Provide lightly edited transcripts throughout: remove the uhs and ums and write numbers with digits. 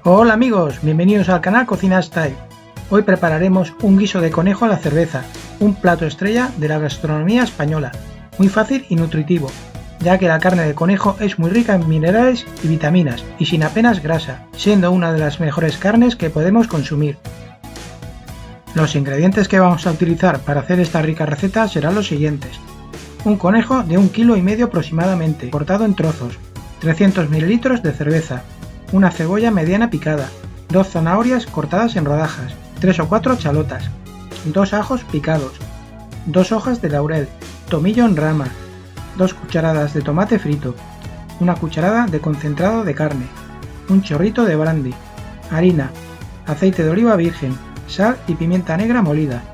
Hola amigos, bienvenidos al canal Cocina Style. Hoy prepararemos un guiso de conejo a la cerveza, un plato estrella de la gastronomía española, muy fácil y nutritivo, ya que la carne de conejo es muy rica en minerales y vitaminas y sin apenas grasa, siendo una de las mejores carnes que podemos consumir. Los ingredientes que vamos a utilizar para hacer esta rica receta serán los siguientes: un conejo de 1,5 kg aproximadamente, cortado en trozos, 300 ml de cerveza, una cebolla mediana picada, 2 zanahorias cortadas en rodajas, 3 o 4 chalotas, 2 ajos picados, 2 hojas de laurel, tomillo en rama, 2 cucharadas de tomate frito, una cucharada de concentrado de carne, un chorrito de brandy, harina, aceite de oliva virgen, sal y pimienta negra molida.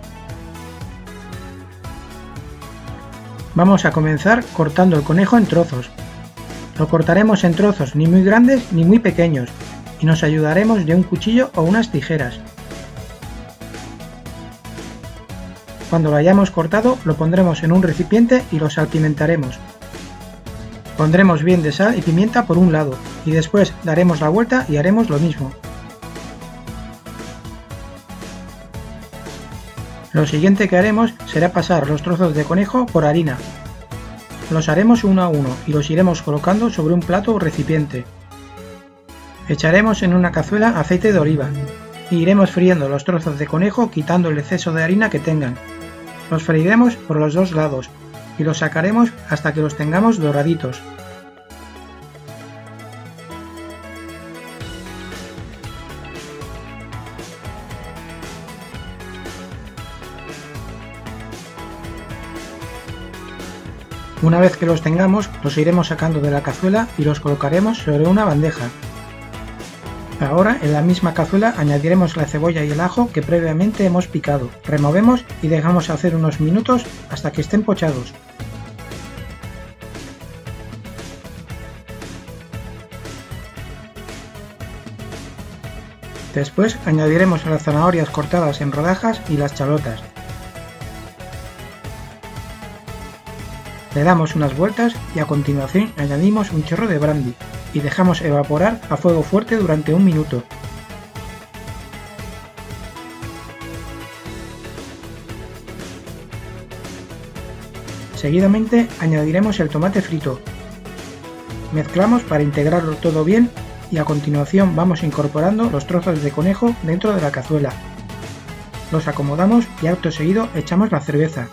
Vamos a comenzar cortando el conejo en trozos. Lo cortaremos en trozos ni muy grandes ni muy pequeños y nos ayudaremos de un cuchillo o unas tijeras. Cuando lo hayamos cortado lo pondremos en un recipiente y lo salpimentaremos. Pondremos bien de sal y pimienta por un lado y después daremos la vuelta y haremos lo mismo. Lo siguiente que haremos será pasar los trozos de conejo por harina. Los haremos uno a uno y los iremos colocando sobre un plato o recipiente. Echaremos en una cazuela aceite de oliva y iremos friendo los trozos de conejo quitando el exceso de harina que tengan. Los freiremos por los dos lados y los sacaremos hasta que los tengamos doraditos. Una vez que los tengamos, los iremos sacando de la cazuela y los colocaremos sobre una bandeja. Ahora en la misma cazuela añadiremos la cebolla y el ajo que previamente hemos picado. Removemos y dejamos hacer unos minutos hasta que estén pochados. Después añadiremos las zanahorias cortadas en rodajas y las chalotas. Le damos unas vueltas y a continuación añadimos un chorro de brandy y dejamos evaporar a fuego fuerte durante un minuto. Seguidamente añadiremos el tomate frito. Mezclamos para integrarlo todo bien y a continuación vamos incorporando los trozos de conejo dentro de la cazuela. Los acomodamos y acto seguido echamos la cerveza.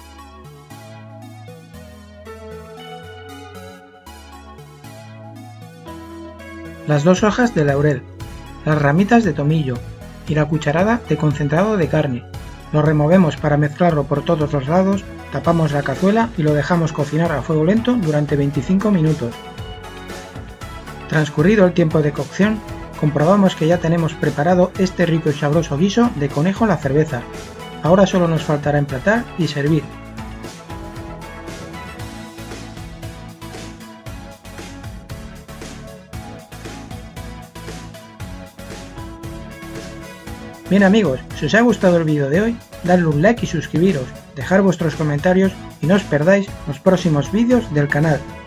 Las 2 hojas de laurel, las ramitas de tomillo y la cucharada de concentrado de carne. Lo removemos para mezclarlo por todos los lados, tapamos la cazuela y lo dejamos cocinar a fuego lento durante 25 minutos. Transcurrido el tiempo de cocción, comprobamos que ya tenemos preparado este rico y sabroso guiso de conejo a la cerveza. Ahora solo nos faltará emplatar y servir. Bien amigos, si os ha gustado el vídeo de hoy, dadle un like y suscribiros, dejar vuestros comentarios y no os perdáis los próximos vídeos del canal.